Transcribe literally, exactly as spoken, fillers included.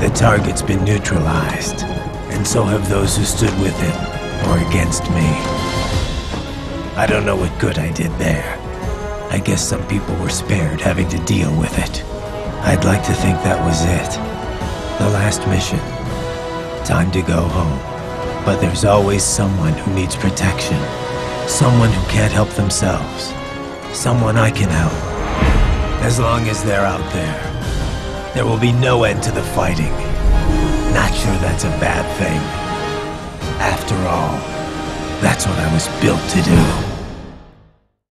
The target's been neutralized, and so have those who stood with it, or against me. I don't know what good I did there. I guess some people were spared having to deal with it. I'd like to think that was it. The last mission. Time to go home. But there's always someone who needs protection. Someone who can't help themselves. Someone I can help. As long as they're out there, there will be no end to the fighting. Not sure that's a bad thing. After all, that's what I was built to do.